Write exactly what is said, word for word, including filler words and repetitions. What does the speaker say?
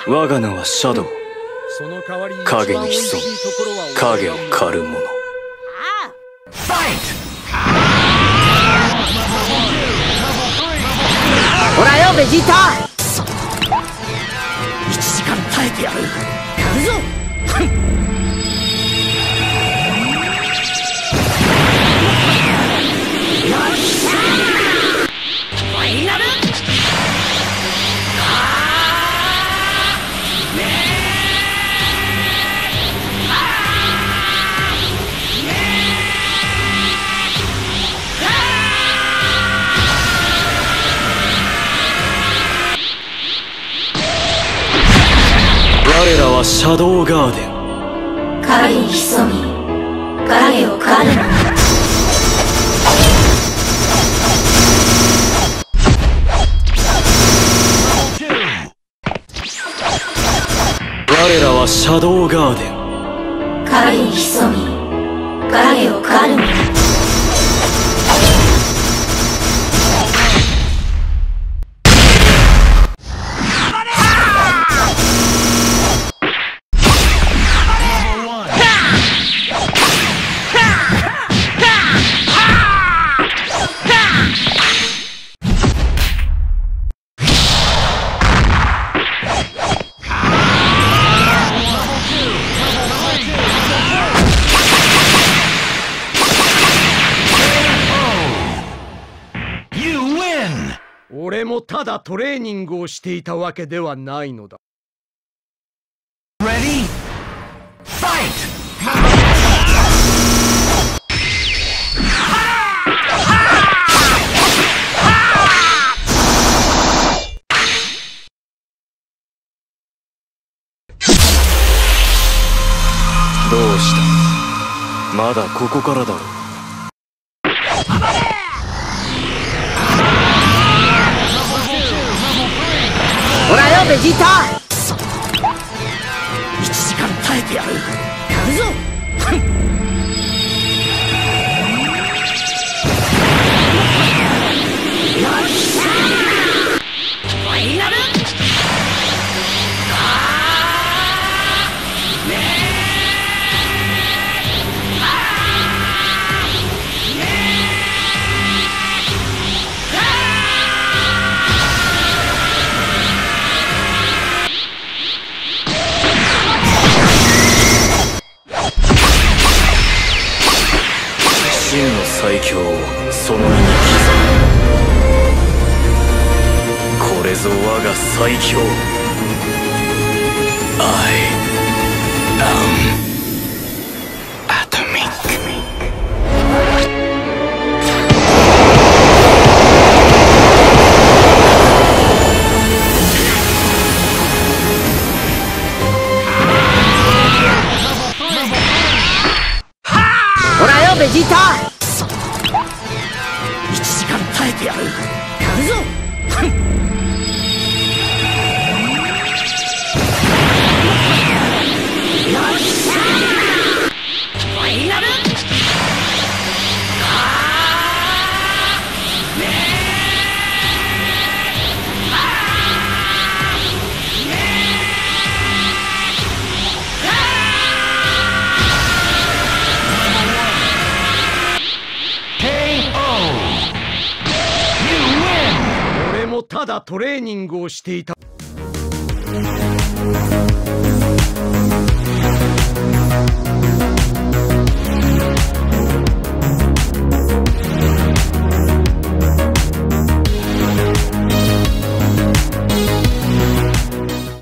我が名はシャドウ。影に潜み影を狩る者。 ほらよベジータ、いちじかん耐えてやる。やるぞ。よっしゃー、ファイナル。 我らはシャドウガーデン。 影に潜み影を狩るの。 我らはシャドウガーデン。 影に潜み影を狩るの。 俺もただトレーニングをしていたわけではないのだ。 Ready? Fight! どうした？まだここからだろう。 ほらよベジータ、いちじかん耐えてやる。やるぞ。よっしゃー、ファイナル。 真の最強をその身に刻む。これぞ我が最強。I am Atomic。 ほらよベジータ、いちじかん耐えてやる。やるぞ。よっしゃー、ファイナル。 俺もただトレーニングをしていた。